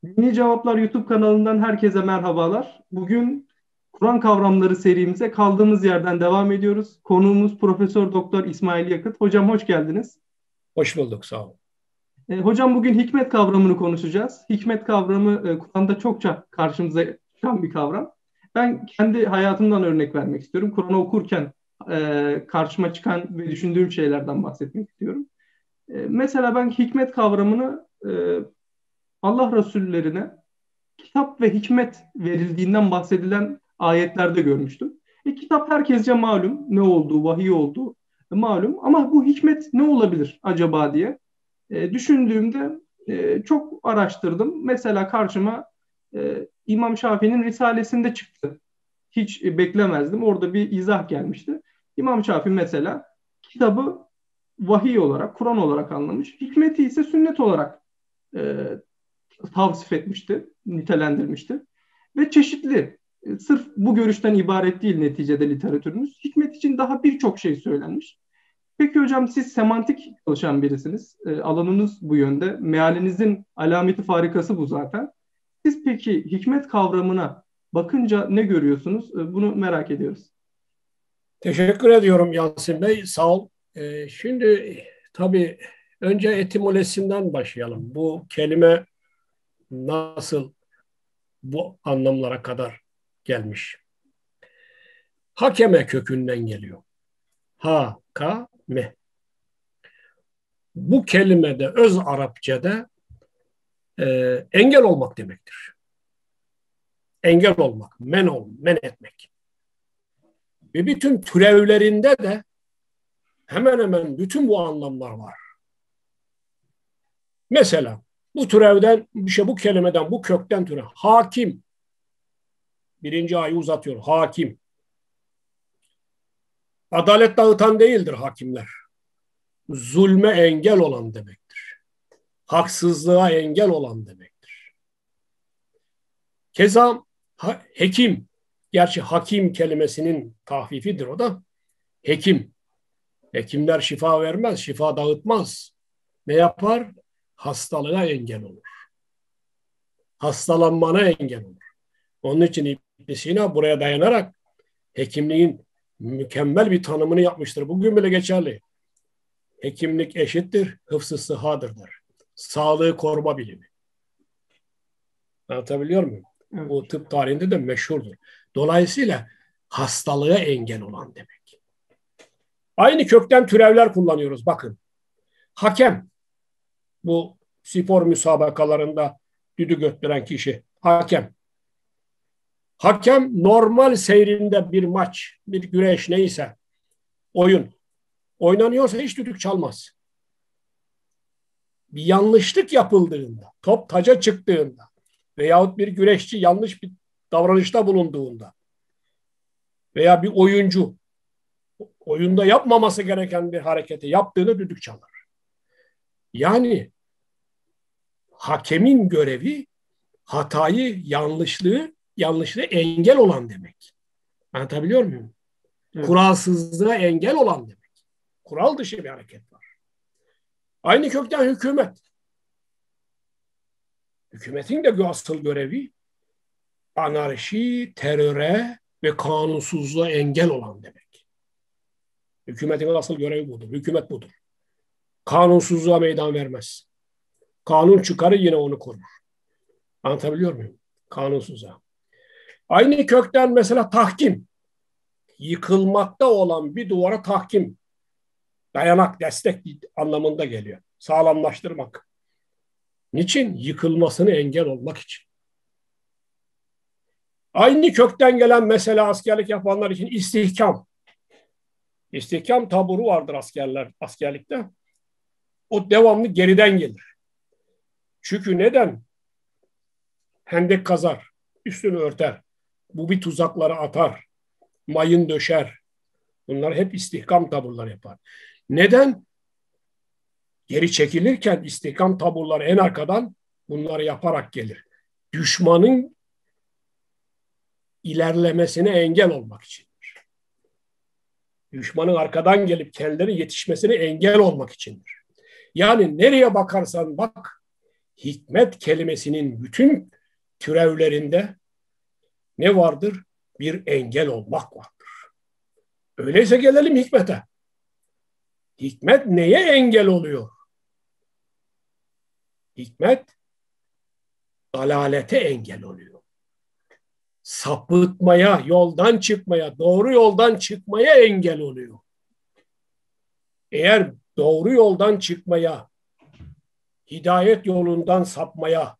Dini Cevaplar YouTube kanalından herkese merhabalar. Bugün Kur'an kavramları serimize kaldığımız yerden devam ediyoruz. Konuğumuz Profesör Doktor İsmail Yakıt. Hocam hoş geldiniz. Hoş bulduk, sağ olun. Hocam bugün hikmet kavramını konuşacağız. Hikmet kavramı Kur'an'da çokça karşımıza çıkan bir kavram. Ben kendi hayatımdan örnek vermek istiyorum. Kur'an'ı okurken karşıma çıkan ve düşündüğüm şeylerden bahsetmek istiyorum. Mesela ben hikmet kavramını Allah Resullerine kitap ve hikmet verildiğinden bahsedilen ayetlerde görmüştüm. Kitap herkesce malum, ne olduğu, vahiy olduğu malum, ama bu hikmet ne olabilir acaba diye düşündüğümde çok araştırdım. Mesela karşıma İmam Şafii'nin Risalesinde çıktı. Hiç beklemezdim. Orada bir izah gelmişti. İmam Şafii mesela kitabı vahiy olarak, Kur'an olarak anlamış. Hikmeti ise sünnet olarak e, tavsif etmişti, nitelendirmişti. Ve çeşitli, sırf bu görüşten ibaret değil neticede literatürümüz. Hikmet için daha birçok şey söylenmiş. Peki hocam, siz semantik çalışan birisiniz. Alanınız bu yönde. Mealinizin alameti farikası bu zaten. Siz peki hikmet kavramına bakınca ne görüyorsunuz? Bunu merak ediyoruz. Teşekkür ediyorum Yasin Bey, sağ ol. Şimdi tabii önce etimolojisinden başlayalım. Bu kelime nasıl bu anlamlara kadar gelmiş? Hakeme kökünden geliyor. Ha-ka-me. Bu kelime de öz Arapçada engel olmak demektir. Engel olmak, men etmek. Ve bütün türevlerinde de hemen hemen bütün bu anlamlar var. Mesela bu türevden, bu kelimeden, bu kökten türev. Hakim. Birinci ayı uzatıyor. Hakim. Adalet dağıtan değildir hakimler. Zulme engel olan demektir. Haksızlığa engel olan demektir. Keza hekim. Gerçi hakim kelimesinin tahfifidir o da. Hekim. Hekimler şifa vermez, şifa dağıtmaz. Ne yapar? Hastalığa engel olur. Hastalanmana engel olur. Onun için İbn Sina buraya dayanarak hekimliğin mükemmel bir tanımını yapmıştır. Bugün bile geçerli. Hekimlik eşittir, hıfz-ı sıhhadır der. Sağlığı koruma bilimi. Anlatabiliyor muyum? Evet. Bu tıp tarihinde de meşhurdur. Dolayısıyla hastalığa engel olan demek. Aynı kökten türevler kullanıyoruz. Bakın. Hakem. Bu spor müsabakalarında düdük öttüren kişi. Hakem. Hakem normal seyrinde bir maç, bir güreş neyse oyun oynanıyorsa hiç düdük çalmaz. Bir yanlışlık yapıldığında, top taca çıktığında veyahut bir güreşçi yanlış bir davranışta bulunduğunda veya bir oyuncu oyunda yapmaması gereken bir hareketi yaptığını düdük çalar. Yani hakemin görevi hatayı, yanlışlığı engel olan demek. Anlatabiliyor muyum? Evet. Kuralsızlığa engel olan demek. Kural dışı bir hareket var. Aynı kökten hükümet. Hükümetin de asıl görevi anarşi, teröre ve kanunsuzluğa engel olan demek. Hükümetin asıl görevi budur. Hükümet budur. Kanunsuzluğa meydan vermez. Kanun çıkarı yine onu korur. Anlatabiliyor muyum? Kanunsuzluğa. Aynı kökten mesela tahkim. Yıkılmakta olan bir duvara tahkim. Dayanak, destek anlamında geliyor. Sağlamlaştırmak. Niçin? Yıkılmasını engel olmak için. Aynı kökten gelen mesela askerlik yapanlar için istihkam. İstihkam taburu vardır askerlikte. O devamlı geriden gelir. Çünkü neden? Hendek kazar, üstünü örter. Bu bir tuzakları atar, mayın döşer. Bunlar hep istihkam taburları yapar. Neden? Geri çekilirken istihkam taburları en arkadan bunları yaparak gelir. Düşmanın ilerlemesine engel olmak için. Düşmanın arkadan gelip kendileri yetişmesine engel olmak içindir. Yani nereye bakarsan bak, hikmet kelimesinin bütün türevlerinde ne vardır? Bir engel olmak vardır. Öyleyse gelelim hikmete. Hikmet neye engel oluyor? Hikmet dalalete engel oluyor. Sapıtmaya, yoldan çıkmaya, doğru yoldan çıkmaya engel oluyor. Eğer doğru yoldan çıkmaya, hidayet yolundan sapmaya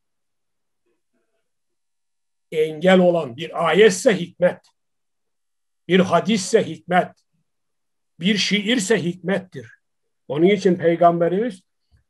engel olan bir ayetse hikmet, bir hadisse hikmet, bir şiirse hikmettir. Onun için Peygamberimiz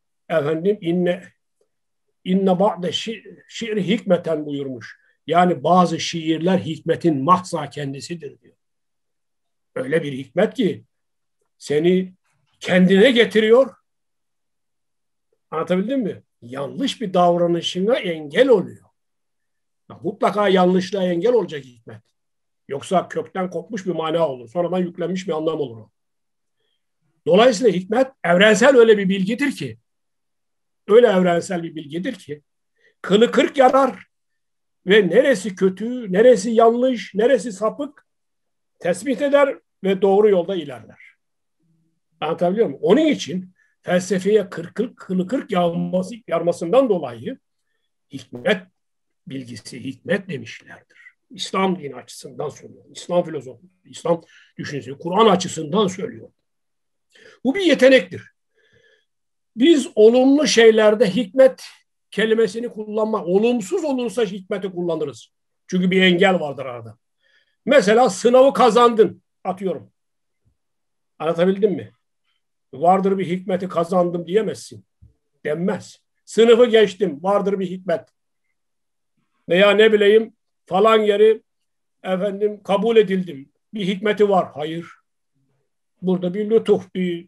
inne ba'de şiir hikmeten buyurmuş. Yani bazı şiirler hikmetin mahza kendisidir diyor. Öyle bir hikmet ki seni kendine getiriyor. Anlatabildim mi? Yanlış bir davranışına engel oluyor. Mutlaka yanlışlığa engel olacak hikmet. Yoksa kökten kopmuş bir mana olur. Sonradan yüklenmiş bir anlam olur o. Dolayısıyla hikmet evrensel öyle bir bilgidir ki, öyle evrensel bir bilgidir ki, kılı kırk yarar ve neresi kötü, neresi yanlış, neresi sapık tespit eder ve doğru yolda ilerler. Anlatabiliyor muyum? Onun için felsefeye kılı kırk yarmasından dolayı hikmet bilgisi, hikmet demişlerdir. İslam dini açısından söylüyor. İslam filozofu, İslam düşüncesi, Kur'an açısından söylüyor. Bu bir yetenektir. Biz olumlu şeylerde hikmet kelimesini kullanma, olumsuz olursa hikmeti kullanırız. Çünkü bir engel vardır arada. Mesela sınavı kazandın, atıyorum. Anlatabildim mi? Vardır bir hikmeti kazandım diyemezsin. Denmez. Sınıfı geçtim, vardır bir hikmet. Veya ne bileyim falan yeri kabul edildim. Bir hikmeti var. Hayır. Burada bir lütuf, bir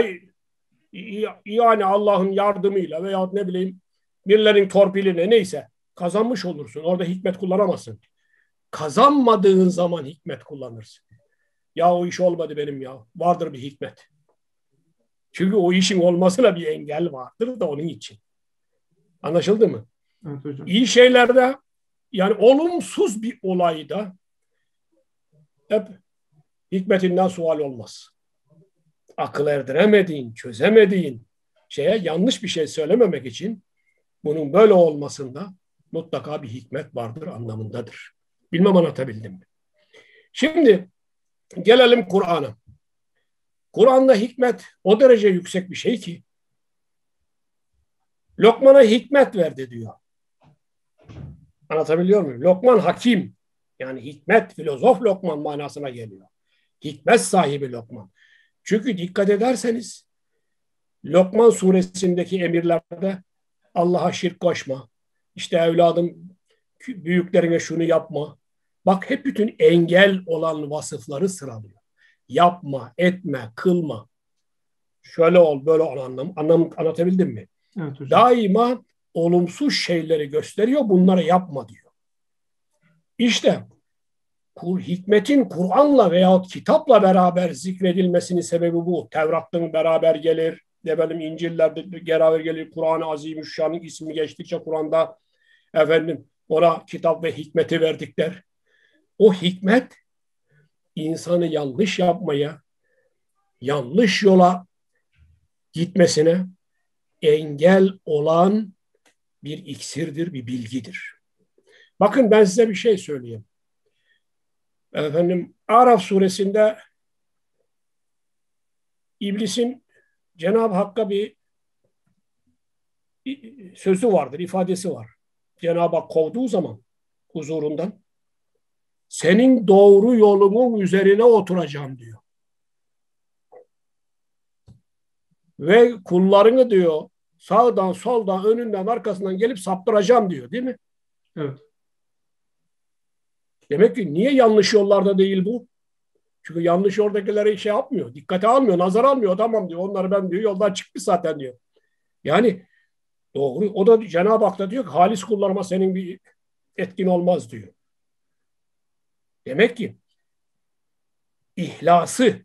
yani Allah'ın yardımıyla veya ne bileyim birilerinin torpiliyle neyse kazanmış olursun. Orada hikmet kullanamazsın. Kazanmadığın zaman hikmet kullanırsın. Ya o iş olmadı benim ya. Vardır bir hikmet. Çünkü o işin olmasına bir engel vardır da onun için. Anlaşıldı mı? Evet hocam. İyi şeylerde yani olumsuz bir olayda hep hikmetinden sual olmaz. Akıl erdiremediğin, çözemediğin şeye yanlış bir şey söylememek için bunun böyle olmasında mutlaka bir hikmet vardır anlamındadır. Bilmem anlatabildim mi? Şimdi gelelim Kur'an'a. Kur'an'da hikmet o derece yüksek bir şey ki Lokman'a hikmet verdi diyor. Anlatabiliyor muyum? Lokman hakim. Yani hikmet, filozof Lokman manasına geliyor. Hikmet sahibi Lokman. Çünkü dikkat ederseniz Lokman suresindeki emirlerde Allah'a şirk koşma. İşte evladım büyüklerine şunu yapma. Bak hep bütün engel olan vasıfları sıralıyor. Yapma, etme, kılma. Şöyle ol, böyle ol anlatabildim mi? Evet hocam. Daima olumsuz şeyleri gösteriyor, bunları yapma diyor. İşte hikmetin Kur'an'la veyahut kitapla beraber zikredilmesinin sebebi bu. Tevrat'tan beraber gelir, İncil'lerde beraber gelir. Kur'an-ı Azimüşşan'ın ismi geçtikçe Kur'an'da ona kitap ve hikmeti verdikler. O hikmet insanı yanlış yapmaya, yanlış yola gitmesine engel olan bir iksirdir, bir bilgidir. Bakın ben size bir şey söyleyeyim. Araf suresinde İblisin Cenab-ı Hakk'a bir sözü vardır, ifadesi var. Cenab-ı Hak kovduğu zaman huzurundan senin doğru yolunun üzerine oturacağım diyor. Ve kullarını diyor sağdan, soldan, önünden, arkasından gelip saptıracağım diyor, değil mi? Evet. Demek ki niye yanlış yollarda değil bu? Çünkü yanlış oradakileri şey yapmıyor, dikkate almıyor, nazar almıyor. Tamam diyor, onları ben diyor yoldan çıkmış zaten diyor. Yani doğru. O da Cenab-ı Hak da diyor ki halis kullarıma senin bir etkin olmaz diyor. Demek ki ihlası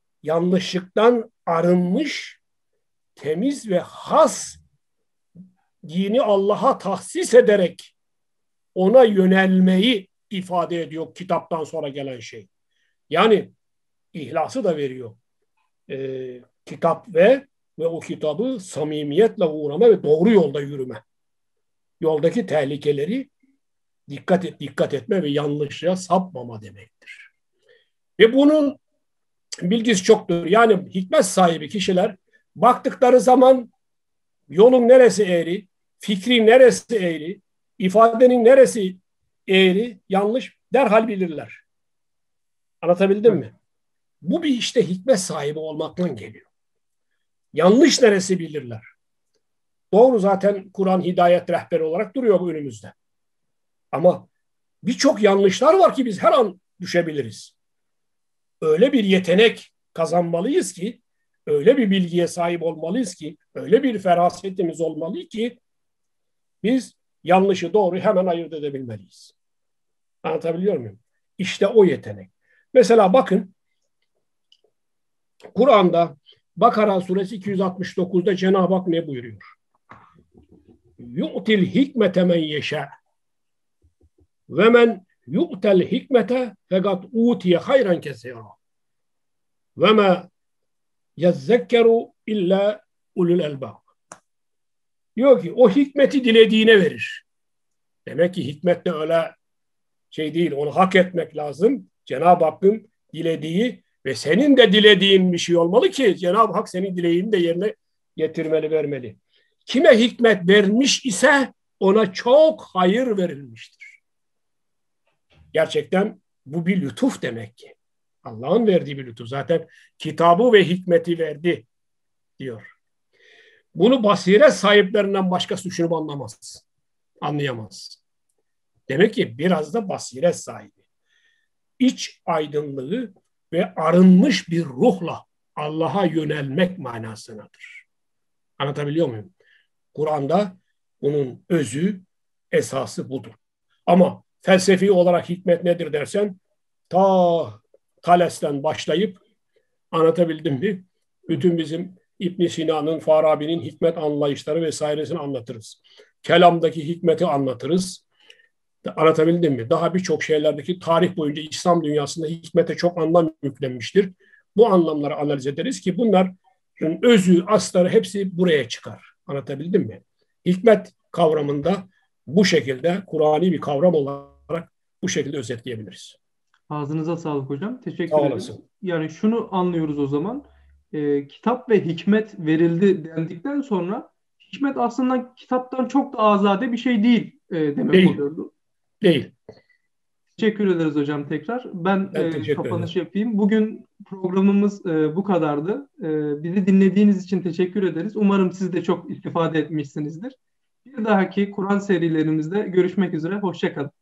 yanlışlıktan arınmış, temiz ve has dini Allah'a tahsis ederek ona yönelmeyi ifade ediyor kitaptan sonra gelen şey. Yani ihlası da veriyor. Kitap ve o kitabı samimiyetle uğrama ve doğru yolda yürüme. Yoldaki tehlikeleri dikkat etme ve yanlışlığa sapmama demektir. Ve bunun bilgisi çoktur. Yani hikmet sahibi kişiler baktıkları zaman yolun neresi eğri, fikrin neresi eğri, ifadenin neresi eğri, yanlış derhal bilirler. Anlatabildim mi? Bu bir işte hikmet sahibi olmaktan geliyor. Yanlış neresi bilirler. Doğru, zaten Kur'an hidayet rehberi olarak duruyor bu önümüzde. Ama birçok yanlışlar var ki biz her an düşebiliriz. Öyle bir yetenek kazanmalıyız ki, öyle bir bilgiye sahip olmalıyız ki, öyle bir ferasetimiz olmalı ki biz yanlışı doğru hemen ayırt edebilmeliyiz. Anlatabiliyor muyum? İşte o yetenek. Mesela bakın, Kur'an'da Bakara suresi 269'da Cenab-ı Hak ne buyuruyor? Yu'til hikmete men yeşâ ve men yu'tel hikmete fekat utiye hayran kesira ve ma yezzekkeru illa ulul elbab. Diyor ki o hikmeti dilediğine verir. Demek ki hikmet de öyle şey değil. Onu hak etmek lazım. Cenab-ı Hakk'ın dilediği ve senin de dilediğin bir şey olmalı ki Cenab-ı Hak senin dileğini de yerine getirmeli, vermeli. Kime hikmet vermiş ise ona çok hayır verilmiştir. Gerçekten bu bir lütuf demek ki. Allah'ın verdiği bir lütuf. Zaten kitabı ve hikmeti verdi diyor. Bunu basiret sahiplerinden başkası düşünüp anlamaz. Anlayamaz. Demek ki biraz da basiret sahibi. İç aydınlığı ve arınmış bir ruhla Allah'a yönelmek manasındadır. Anlatabiliyor muyum? Kur'an'da bunun özü, esası budur. Ama felsefi olarak hikmet nedir dersen, ta Thales'ten başlayıp, anlatabildim mi? Bütün bizim İbn Sina'nın, Farabi'nin hikmet anlayışları vesairesini anlatırız. Kelamdaki hikmeti anlatırız. Anlatabildim mi? Daha birçok şeylerdeki tarih boyunca İslam dünyasında hikmete çok anlam yüklenmiştir. Bu anlamları analiz ederiz ki bunların özü, asları hepsi buraya çıkar. Anlatabildim mi? Hikmet kavramında bu şekilde Kur'ani bir kavram olarak bu şekilde özetleyebiliriz. Ağzınıza sağlık hocam. Teşekkür Sağ ederim. olasın. Yani şunu anlıyoruz o zaman. Kitap ve hikmet verildi dendikten sonra hikmet aslında kitaptan çok da azade bir şey değil demek Değil. oluyordu. Değil. Teşekkür ederiz hocam tekrar. Ben Ben teşekkür kapanış ederim. yapayım. Bugün programımız bu kadardı. Bizi dinlediğiniz için teşekkür ederiz. Umarım siz de çok istifade etmişsinizdir. Bir dahaki Kur'an serilerimizde görüşmek üzere. Hoşça kalın.